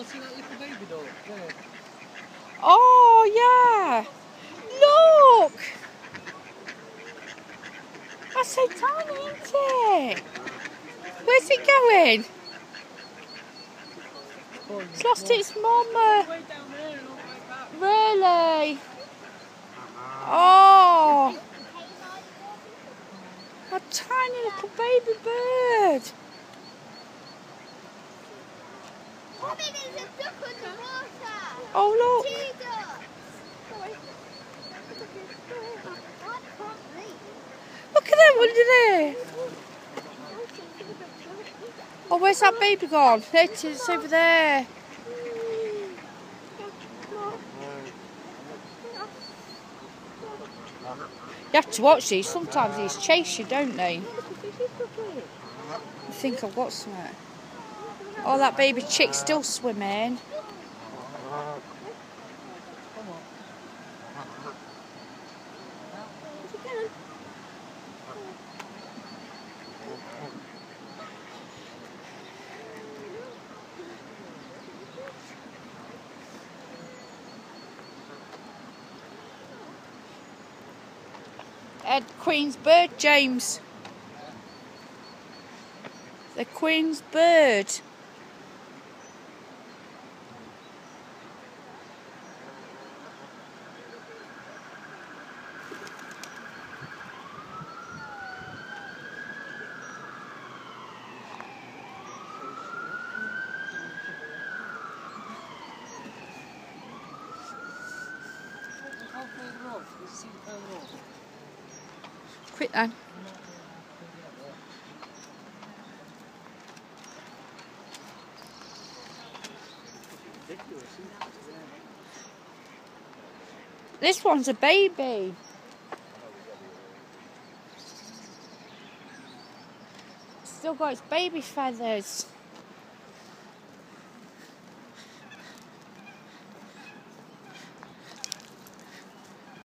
see that little baby dog? There. Oh, yeah. Look. That's so tiny, isn't it? Where's it going? It's lost its mama. Way down there and all the way back. Really? Oh. A tiny little baby bird. Mommy, there's a duck on the water. Oh, look. Two ducks. Look at them under there. Oh, where's that baby gone? There it is, it's over there. You have to watch these. Sometimes these chase you, don't they? I think I've got something. Oh, that baby chick's still swimming. Ed Queen's bird, James. The Queen's bird. How further off? Does it seem further off? Quick then. Ridiculous, isn't it? This one's a baby. Still got its baby feathers.